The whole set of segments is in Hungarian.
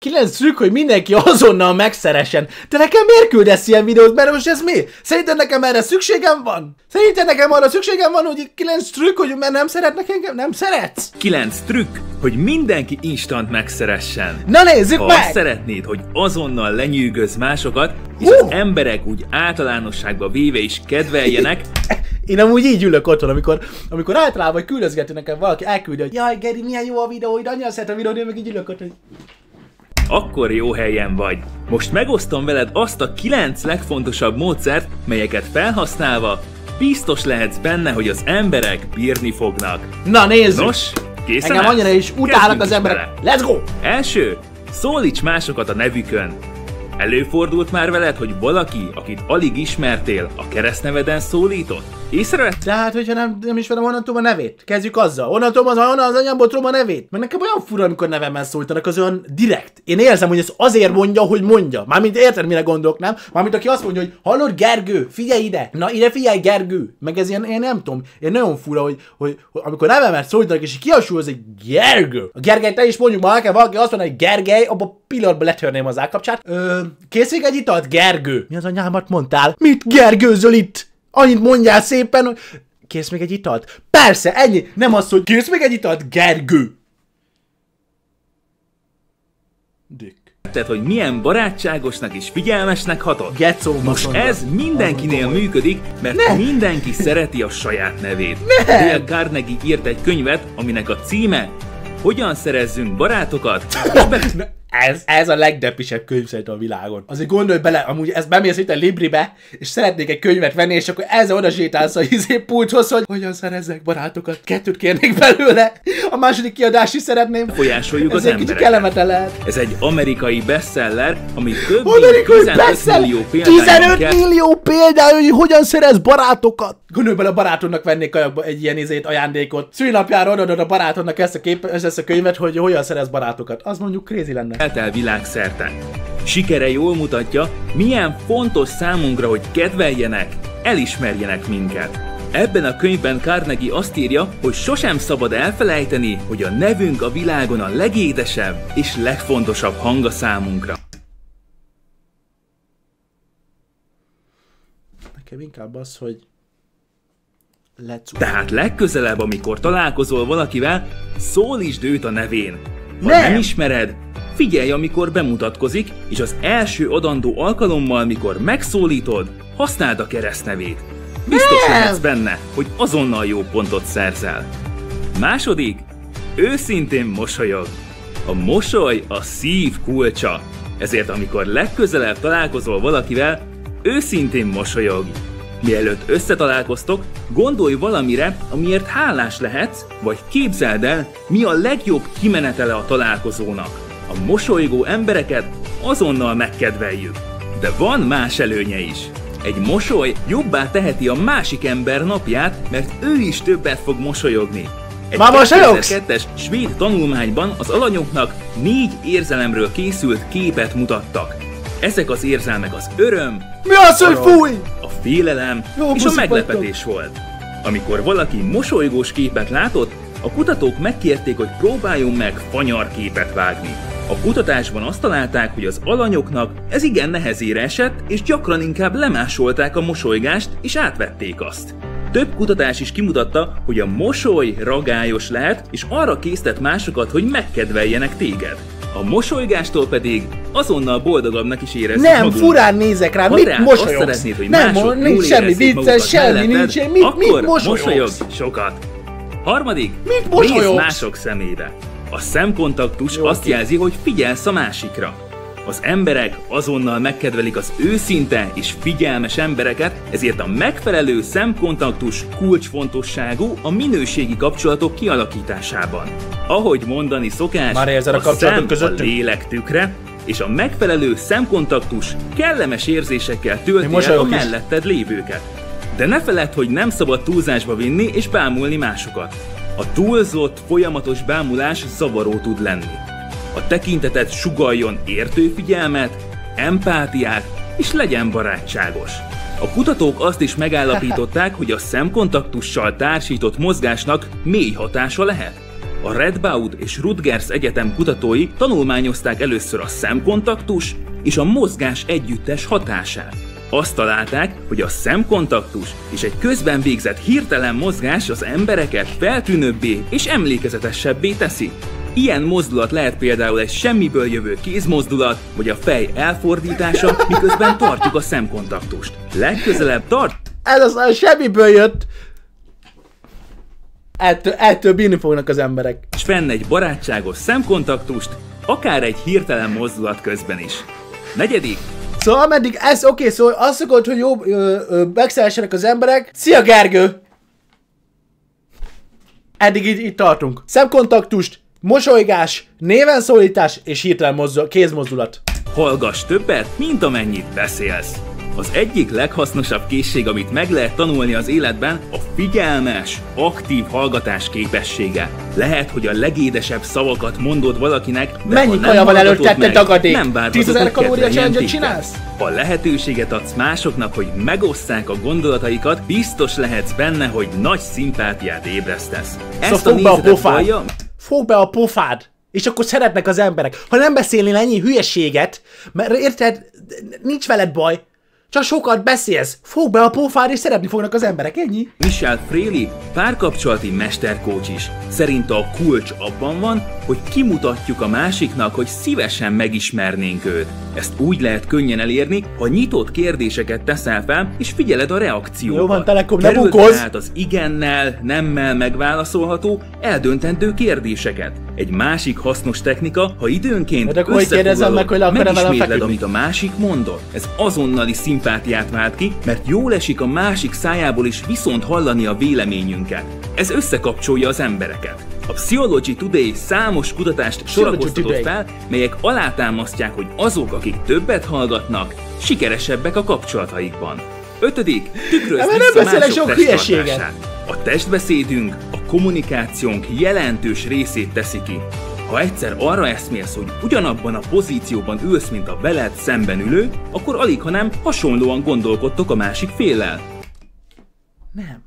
9 trükk, hogy mindenki azonnal megszeressen. De nekem miért küldesz ilyen videót? Mert most ez mi? Szerinted nekem erre szükségem van? Szerinted nekem arra szükségem van, hogy 9 trükk, hogy mert nem szeretnek engem? Nem szeretsz? 9 trükk, hogy mindenki instant megszeressen. Na nézzük ha meg! azt szeretnéd, hogy azonnal lenyűgöz másokat, és az emberek úgy általánosságba véve is kedveljenek, én amúgy így ülök otthon, amikor általában küldözgető nekem valaki, elküldi, hogy jaj, Geri, milyen jó a videó, hogy annyira szeretem a videót, én meg így ülök otthon, hogy... akkor jó helyen vagy. Most megosztom veled azt a 9 legfontosabb módszert, melyeket felhasználva biztos lehetsz benne, hogy az emberek bírni fognak. Na nézzük! Nos, készen engem állsz? annyira is utálnak Kezdjünk az is emberek. bele. Let's go! Első, szólíts másokat a nevükön. Előfordult már veled, hogy valaki, akit alig ismertél, a keresztneveden szólított? Észrevett? De hát, hogyha nem ismerem, honnan tudom a nevét. Kezdjük azzal. Honnan az anyámból tudom a nevét. Mert nekem olyan fura, amikor nevemmel szólítanak, az olyan direkt. Én érzem, hogy ez azért mondja, hogy mondja. Mármint érted, mire gondolok, nem? Mármint aki azt mondja, hogy hallod, Gergő, figyelj ide. Na ide figyelj, Gergő. Meg ez ilyen, én nem tudom. Én nagyon fura, hogy amikor nevemmel szólítanak, és kiasul az egy Gergő. A Gergely, te is mondjuk, ma nekem valaki azt mondja, hogy Gergely, abba pillanatban letörném az állkapcsát. Kész még egy italt, Gergő? Mi az anyámat mondtál? Mit gergőzöl itt? Annyit mondjál szépen, hogy... Kész még egy italt? Persze, ennyi! Nem az, hogy kész még egy italt, Gergő! Dick. Tehát, hogy milyen barátságosnak és figyelmesnek hatott. Getszó, Most ez mindenkinél működik, mert mindenki szereti a saját nevét. Dale Carnegie írt egy könyvet, aminek a címe Hogyan szerezzünk barátokat, és Ez a legdepisebb könyv szerintem a világon. Azért gondolj bele, amúgy ezt bemész itt a Libribe, és szeretnék egy könyvet venni, és akkor ezzel oda sétálsz a pulthoz, hogy hogyan szerezzek barátokat. 2 kérnék belőle. A második kiadást is szeretném. befolyásoljuk az Ez egy kicsit embereket. kellemetlen lehet. Ez egy amerikai bestseller, ami több mint Amerikai 15 bestseller! millió példányban 15 millió példány, hogy hogyan szerez barátokat! Gondolj bele, a barátodnak vennék egy ilyen ajándékot. Szülinapjára odaadod a barátodnak ezt a könyvet, hogy hogyan szerez barátokat. Az mondjuk crazy lenne. el világszerte. Sikere jól mutatja, milyen fontos számunkra, hogy kedveljenek, elismerjenek minket. Ebben a könyvben Carnegie azt írja, hogy sosem szabad elfelejteni, hogy a nevünk a világon a legédesebb és legfontosabb hang a számunkra. Nekem inkább az, hogy Tehát legközelebb, amikor találkozol valakivel, szólítsd őt a nevén. Ha nem ismered, figyelj, amikor bemutatkozik, és az első adandó alkalommal, mikor megszólítod, használd a keresztnevét. Biztos lehetsz benne, hogy azonnal jó pontot szerzel. Második, őszintén mosolyog. A mosoly a szív kulcsa, ezért amikor legközelebb találkozol valakivel, őszintén mosolyogj. Mielőtt összetalálkoztok, gondolj valamire, amiért hálás lehetsz, vagy képzeld el, mi a legjobb kimenetele a találkozónak. A mosolygó embereket azonnal megkedveljük. De van más előnye is. Egy mosoly jobbá teheti a másik ember napját, mert ő is többet fog mosolyogni. Egy 2002-es svéd tanulmányban az alanyoknak 4 érzelemről készült képet mutattak. Ezek az érzelmek az öröm, mi az, hogy fúj? A félelem és a meglepetés volt. Amikor valaki mosolygós képet látott, a kutatók megkérték, hogy próbáljon meg fanyarképet vágni. A kutatásban azt találták, hogy az alanyoknak ez igen nehezére esett, és gyakran inkább lemásolták a mosolygást, és átvették azt. Több kutatás is kimutatta, hogy a mosoly ragályos lehet, és arra késztet másokat, hogy megkedveljenek téged. A mosolygástól pedig azonnal boldogabbnak is érezzük magunkat. Nem, furán nézek rá, mit mosolyogsz? Azt szeretnéd, hogy nem, mások nincs jól semmi érezzék vicces, magukat semmi melletted, nincs, mit akkor mosolyogsz? mosolyogj sokat. Harmadik, mit mosolyogsz? nézd mások szemébe. A szemkontaktus azt jelzi, hogy figyelsz a másikra. Az emberek azonnal megkedvelik az őszinte és figyelmes embereket, ezért a megfelelő szemkontaktus kulcsfontosságú a minőségi kapcsolatok kialakításában. Ahogy mondani szokás, a szem a lélek tükre, és a megfelelő szemkontaktus kellemes érzésekkel tölti el a melletted lévőket. De ne feledd, hogy nem szabad túlzásba vinni és bámulni másokat. A túlzott, folyamatos bámulás zavaró tud lenni. A tekinteted sugalljon értő figyelmet, empátiát, és legyen barátságos. A kutatók azt is megállapították, hogy a szemkontaktussal társított mozgásnak mély hatása lehet. A Radboud és Rutgers Egyetem kutatói tanulmányozták először a szemkontaktus és a mozgás együttes hatását. Azt találták, hogy a szemkontaktus és egy közben végzett hirtelen mozgás az embereket feltűnőbbé és emlékezetesebbé teszi. Ilyen mozdulat lehet például egy semmiből jövő kézmozdulat, vagy a fej elfordítása, miközben tartjuk a szemkontaktust. Legközelebb Ez az semmiből jött. Ettől bírni fognak az emberek. és fenn egy barátságos szemkontaktust, akár egy hirtelen mozdulat közben is. Negyedik. Szóval ameddig ez oké, szóval azt szokott, hogy jó megszeressenek az emberek. Szia Gergő! Eddig így tartunk. Szemkontaktust, mosolygás, néven szólítás és hirtelen kézmozdulat. Hallgass többet, mint amennyit beszélsz. Az egyik leghasznosabb készség, amit meg lehet tanulni az életben, a figyelmes, aktív hallgatás képessége. Lehet, hogy a legédesebb szavakat mondod valakinek, de mennyi kaja van előtted, tagadék? 10 000 kalória challenge-et csinálsz? Ha lehetőséget adsz másoknak, hogy megosszák a gondolataikat, biztos lehetsz benne, hogy nagy szimpátiát ébresztesz. Szóval fogd be a pofád! Fogd be a pofád! És akkor szeretnek az emberek. Ha nem beszélnél ennyi hülyeséget, mert érted, nincs veled baj, csak sokat beszélsz, fogd be a pofád és szeretni fognak az emberek, ennyi? Michelle Fraley párkapcsolati mesterkócs is. Szerinte a kulcs abban van, hogy kimutatjuk a másiknak, hogy szívesen megismernénk őt. Ezt úgy lehet könnyen elérni, ha nyitott kérdéseket teszel fel, és figyeled a reakciókat. Jó van, Telekom, ne Kerüld bukozz! tehát az igennel, nemmel megválaszolható, eldöntendő kérdéseket. Egy másik hasznos technika, ha időnként összefoglalod, megismétled, amit a másik mondott. Ez azonnali szimpátiát vált ki, mert jól esik a másik szájából is viszont hallani a véleményünket. Ez összekapcsolja az embereket. A Psychology Today számos kutatást sorakoztatott fel, melyek alátámasztják, hogy azok, akik többet hallgatnak, sikeresebbek a kapcsolataikban. 5. Tükrözd vissza mások testtartását. A testbeszédünk a kommunikációnk jelentős részét teszi ki. Ha egyszer arra eszmélsz, hogy ugyanabban a pozícióban ülsz, mint a veled szemben ülő, akkor alighanem hasonlóan gondolkodtok a másik féllel. Nem.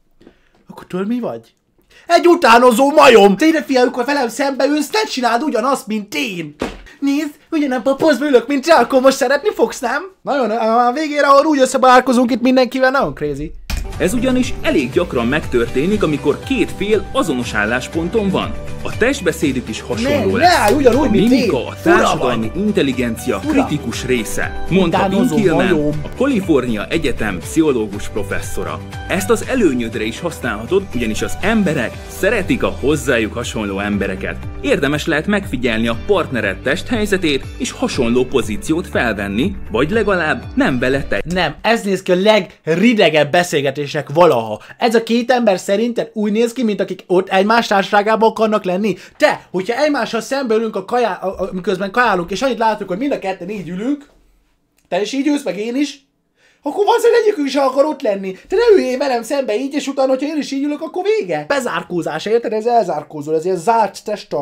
Akkor tudod mi vagy? Egy utánozó majom! Tényleg fiam, amikor velem szembe ülsz, ne csináld ugyanazt, mint én! Nézd, ugyanabban a pozba ülök, mint te, akkor most szeretni fogsz, nem? Nagyon, a végére, ahol úgy összebarálkozunk itt mindenkivel, nagyon crazy. Ez ugyanis elég gyakran megtörténik, amikor két fél azonos állásponton van. A testbeszédük is hasonló lesz. Ugyanúgy, a mimika, a társadalmi intelligencia kritikus része, mondta Dean Killman, a Kalifornia Egyetem pszichológus professzora. Ezt az előnyödre is használhatod, ugyanis az emberek szeretik a hozzájuk hasonló embereket. Érdemes lehet megfigyelni a partnered testhelyzetét és hasonló pozíciót felvenni, vagy legalább nem vele te. Nem, ez néz ki a legridegebb beszélgetésnek valaha. Ez a két ember szerinted úgy néz ki, mint akik ott egymás társaságában akarnak lenni. Te, hogyha egymással szembe ülünk miközben kajálunk, és annyit látunk, hogy mind a ketten így ülünk, te is így ülsz, meg én is, akkor valószínűleg egyikünk is akar ott lenni. Te ne üljél velem szembe így, és utána, hogyha én is így ülök, akkor vége. Bezárkózás, érted? Ez elzárkózol, ez ilyen zárt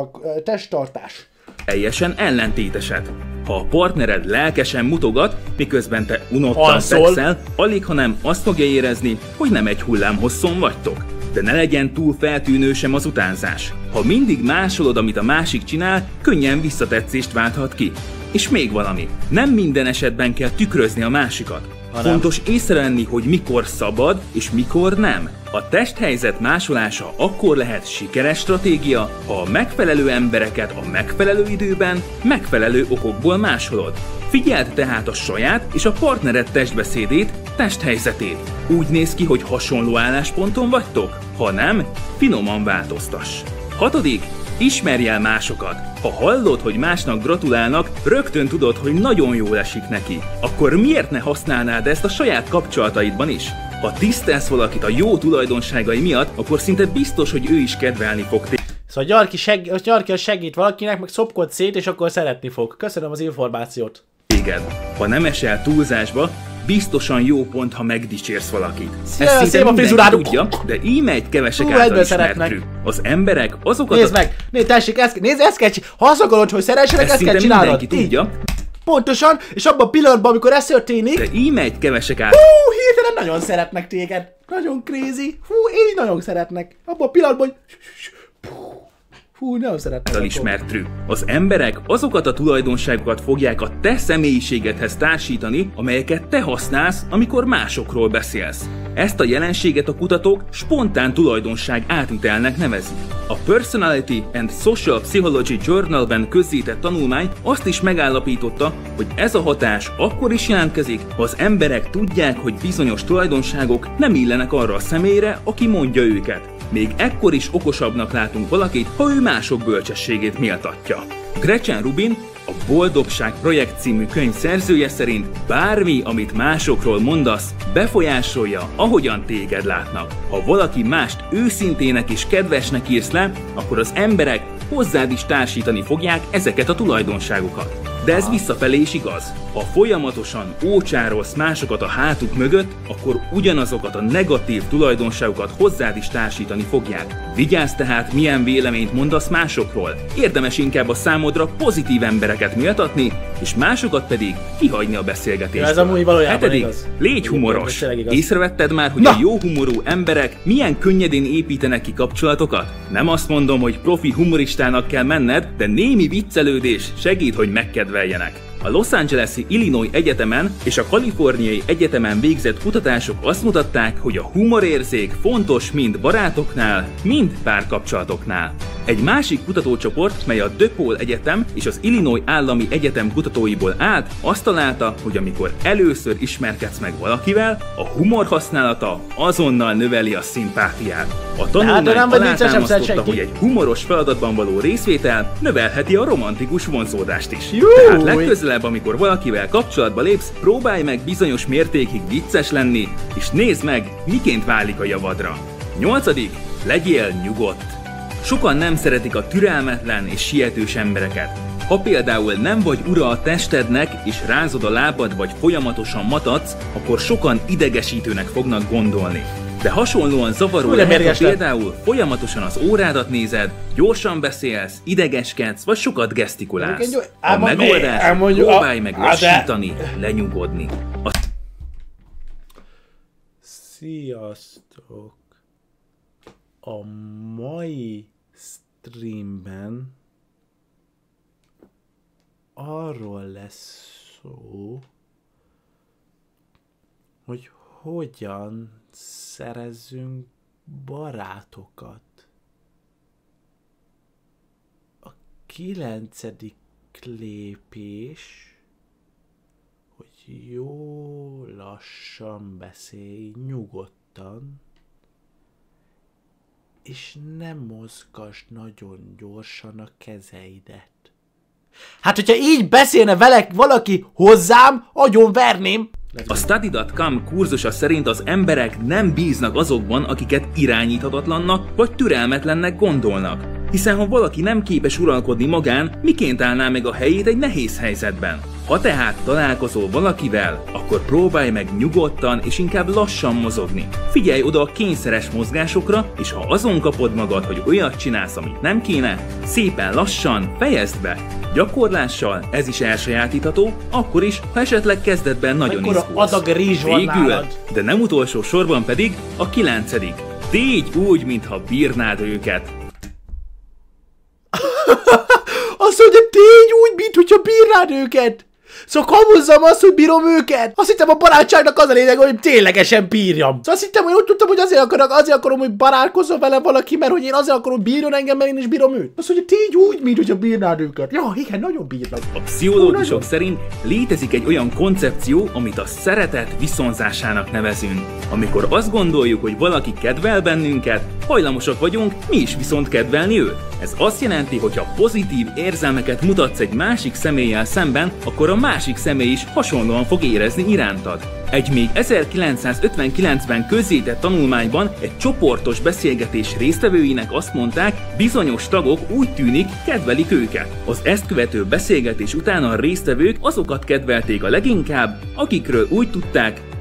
testtartás. Teljesen ellentéteset. Ha a partnered lelkesen mutogat, miközben te unottan fekszel, alighanem azt fogja érezni, hogy nem egy hullámhosszon vagytok. De ne legyen túl feltűnő sem az utánzás. Ha mindig másolod, amit a másik csinál, könnyen visszatetszést válthat ki. És még valami, nem minden esetben kell tükrözni a másikat. Fontos észrevenni, hogy mikor szabad és mikor nem. A testhelyzet másolása akkor lehet sikeres stratégia, ha a megfelelő embereket a megfelelő időben, megfelelő okokból másolod. Figyeld tehát a saját és a partnered testbeszédét, testhelyzetét. Úgy néz ki, hogy hasonló állásponton vagytok? Ha nem, finoman változtass. 6. Ismerj el másokat. Ha hallod, hogy másnak gratulálnak, rögtön tudod, hogy nagyon jól esik neki. Akkor miért ne használnád ezt a saját kapcsolataidban is? Ha tisztelsz valakit a jó tulajdonságai miatt, akkor szinte biztos, hogy ő is kedvelni fog téged. Szóval Gyarki segít valakinek, meg szopkod szét, és akkor szeretni fog. Köszönöm az információt. Ha nem esel túlzásba, biztosan jó pont, ha megdicsérsz valakit. Ezt szép a frizuráduk tudja, de íme egy kevesek által ismert trükk. Az emberek azokat... Nézd meg! Nézd, tessék, ezt kell csinálni. Ha azt akarod, hogy szeressenek, ezt kell csinálnod. Mindenki tudja. Pontosan, és abban a pillanatban, amikor ez történik... De íme egy kevesek által... Hirtelen nagyon szeretnek téged. Nagyon crazy. Én nagyon szeretnek. Abban a pillanatban, hogy... Fú, nem szeretem. Ismert trükk. Az emberek azokat a tulajdonságokat fogják a te személyiségedhez társítani, amelyeket te használsz, amikor másokról beszélsz. Ezt a jelenséget a kutatók spontán tulajdonság átvitelnek nevezik. A Personality and Social Psychology Journal-ben közzétett tanulmány azt is megállapította, hogy ez a hatás akkor is jelentkezik, ha az emberek tudják, hogy bizonyos tulajdonságok nem illenek arra a személyre, aki mondja őket. Még ekkor is okosabbnak látunk valakit, ha ő mások bölcsességét méltatja. Gretchen Rubin, a Boldogság Projekt című könyv szerzője szerint bármi, amit másokról mondasz, befolyásolja, ahogyan téged látnak. Ha valaki mást őszintének és kedvesnek írsz le, akkor az emberek hozzád is társítani fogják ezeket a tulajdonságokat. De ez visszafelé is igaz. Ha folyamatosan ócsárolsz másokat a hátuk mögött, akkor ugyanazokat a negatív tulajdonságokat hozzád is társítani fogják. Vigyázz tehát, milyen véleményt mondasz másokról. Érdemes inkább a számodra pozitív embereket méltatni, és másokat pedig kihagyni a beszélgetésből. Ez amúgy valójában 7. igaz. Légy humoros. Észrevetted már, hogy a jó humorú emberek milyen könnyedén építenek ki kapcsolatokat? Nem azt mondom, hogy profi humoristának kell menned, de némi viccelődés segít, hogy megkedveljenek. A Los Angeles-i Illinois Egyetemen és a Kaliforniai Egyetemen végzett kutatások azt mutatták, hogy a humorérzék fontos mind barátoknál, mind párkapcsolatoknál. Egy másik kutatócsoport, mely a DePaul Egyetem és az Illinois Állami Egyetem kutatóiból állt, azt találta, hogy amikor először ismerkedsz meg valakivel, a humor használata azonnal növeli a szimpátiát. A tanulmány alátámasztotta, hogy egy humoros feladatban való részvétel növelheti a romantikus vonzódást is. Tehát legközelebb, amikor valakivel kapcsolatba lépsz, próbálj meg bizonyos mértékig vicces lenni, és nézd meg, miként válik a javadra. 8. Legyél nyugodt. Sokan nem szeretik a türelmetlen és sietős embereket. Ha például nem vagy ura a testednek, és rázod a lábad vagy folyamatosan matadsz, akkor sokan idegesítőnek fognak gondolni. De hasonlóan zavaró lehet, ha például folyamatosan az órádat nézed, gyorsan beszélsz, idegeskedsz, vagy sokat gesztikulálsz. A megoldás, próbálj meg lassítani, lenyugodni. Sziasztok! A mai streamben arról lesz szó, hogy hogyan szerezzünk barátokat. A 9. lépés, hogy jó lassan beszélj, nyugodtan, és nem mozgasd nagyon gyorsan a kezeidet. Hát, hogyha így beszélne valaki hozzám, agyonverném. A Study.com kurzusa szerint az emberek nem bíznak azokban, akiket irányíthatatlannak vagy türelmetlennek gondolnak. Hiszen ha valaki nem képes uralkodni magán, miként állná meg a helyét egy nehéz helyzetben? Ha tehát találkozol valakivel, akkor próbálj meg nyugodtan és inkább lassan mozogni. Figyelj oda a kényszeres mozgásokra, és ha azon kapod magad, hogy olyat csinálsz, amit nem kéne, szépen lassan fejezd be. Gyakorlással ez is elsajátítható, akkor is, ha esetleg kezdetben nagyon izgulsz. Végül, de nem utolsó sorban pedig a 9. Tégy úgy, mintha bírnád őket. Azt mondja, tégy úgy, mintha bírnád őket! Szóval kamuzzam azt, hogy bírom őket! Azt hittem, a barátságnak az a lényeg, hogy ténylegesen bírjam. Szóval azt hittem, hogy úgy tudtam, hogy azért akarom, hogy barátkozzon vele valaki, mert hogy én azért akarom, hogy bírjon engem, mert én is bírom őt. Azt mondja, tégy úgy, mintha bírnád őket. Ja, igen, nagyon bírnak. A pszichológusok szerint létezik egy olyan koncepció, amit a szeretet viszonzásának nevezünk. Amikor azt gondoljuk, hogy valaki kedvel bennünket, hajlamosak vagyunk mi is viszont kedvelni őt. Ez azt jelenti, hogy ha pozitív érzelmeket mutatsz egy másik személlyel szemben, akkor a másik személy is hasonlóan fog érezni irántad. Egy még 1959-ben közzétett tanulmányban egy csoportos beszélgetés résztvevőinek azt mondták, bizonyos tagok úgy tűnik, kedvelik őket. Az ezt követő beszélgetés után a résztvevők azokat kedvelték a leginkább, akikről úgy tudták,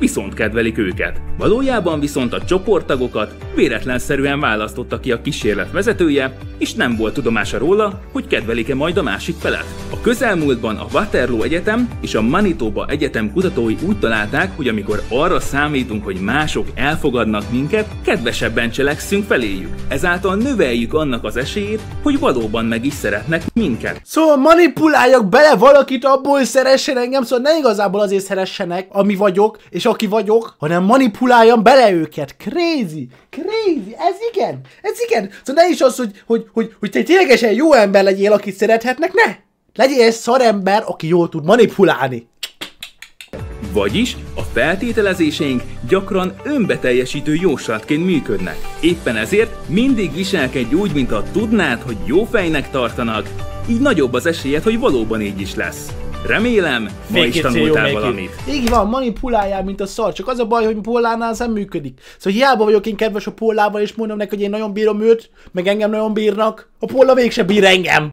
viszont kedvelik őket. Valójában viszont a csoporttagokat véletlenszerűen választotta ki a kísérlet vezetője, és nem volt tudomása róla, hogy kedvelik-e majd a másik felet. A közelmúltban a Waterloo Egyetem és a Manitoba Egyetem kutatói úgy találták, hogy amikor arra számítunk, hogy mások elfogadnak minket, kedvesebben cselekszünk feléjük. Ezáltal növeljük annak az esélyét, hogy valóban meg is szeretnek minket. Szóval manipuláljak bele valakit abból, hogy szeressen engem, szóval ne igazából azért szeressenek, ami vagyok, és aki vagyok, hanem manipuláljam bele őket. Crazy, ez igen. Szóval ne is az, hogy te ténylegesen jó ember legyél, akit szerethetnek, ne! Legyél egy szarember, aki jól tud manipulálni. Vagyis a feltételezéseink gyakran önbeteljesítő jóslatként működnek. Éppen ezért mindig viselkedj úgy, mintha tudnád, hogy jó fejnek tartanak, így nagyobb az esélyed, hogy valóban így is lesz. Remélem, ma is tanultál valamit. Így van, manipuláljál, mint a szar, csak az a baj, hogy Pollánál ez nem működik. Szóval hiába vagyok én kedves a Pollával, és mondom neki, hogy én nagyon bírom őt, meg engem nagyon bírnak, a Polla mégse bír engem.